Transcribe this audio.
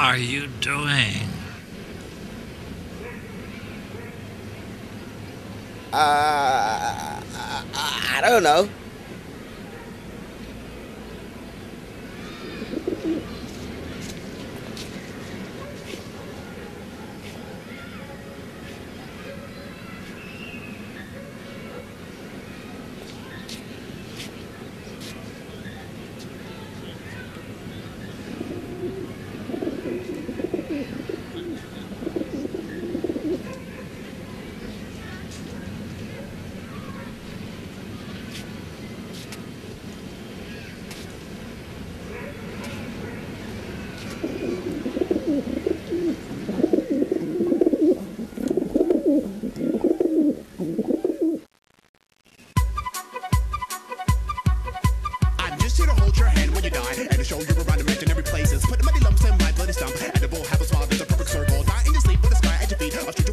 are you doing? I don't know. I'm just here to hold your hand when you die and to show you around imaginary places. Put the muddy lumps in my bloody stump, and it will have a smile that's a perfect circle. Die in your sleep with the sky at your feet.